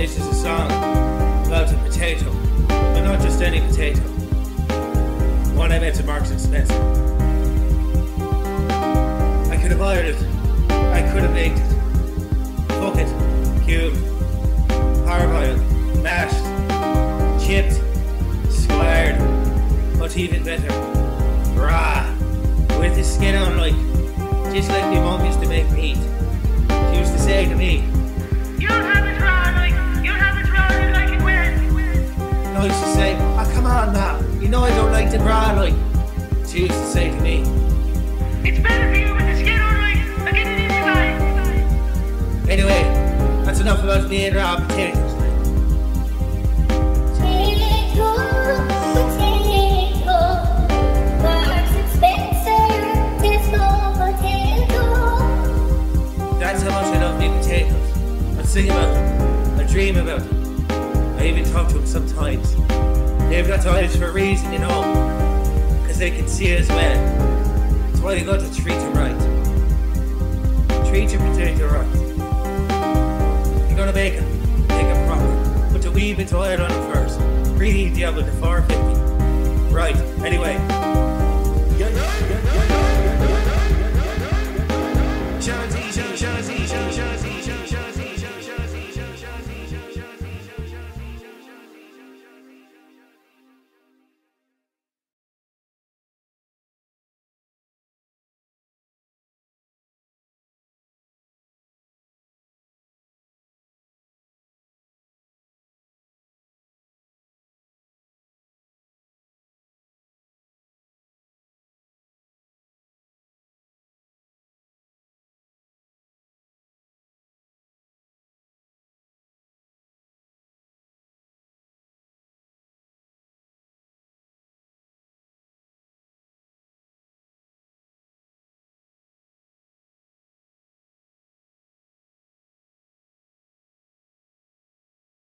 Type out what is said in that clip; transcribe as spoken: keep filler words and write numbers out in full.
This is a song about a potato, but not just any potato. One I met at Marks and Spencer. I could have boiled it. I could have baked it. Cook it, cubed, parboiled, mashed, chipped, squared, but even better, raw, with the skin on, like, just like my mum used to make meat. She used to say to me, "You don't have it raw, like, you don't have it raw, you like it where?" and I used to say, "Oh, come on now, you know I don't like it raw, like." She used to say to me, "It's better for you with the skin on, like, I get it in your eye." Anyway, that's enough about me and raw potatoes. That's how much I love me potatoes. I sing about them. I dream about them. I even talk to them sometimes. They've got eyes for a reason, you know. Because they can see as well. That's why you got to treat them right. Treat your potato right. You're gonna bake it. Make it proper. Put a wee bit of oil on it first. Preheat the oven to four fifty. Right, anyway.